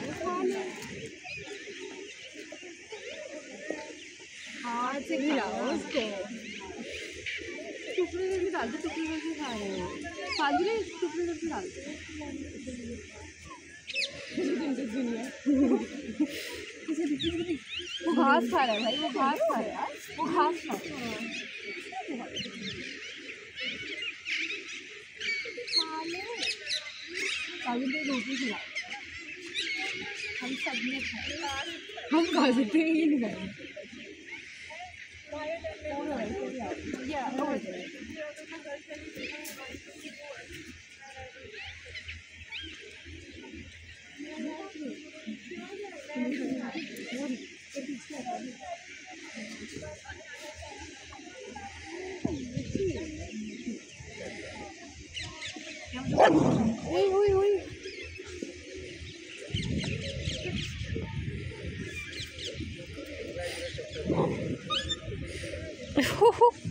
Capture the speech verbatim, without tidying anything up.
हाथ से खिलाओ उसको। टुकड़े करके डाल दो, टुकड़े करके खा रहे हो फालतू में, टुकड़े करके डाल दो। वो घास खा रहा है भाई, वो घास खा रहा है, वो घास खा रहा है। रोटी खिला हम सब ने खाए, हम खा सकते हैं, ये नहीं खाए। ओए ओए ओए हो हो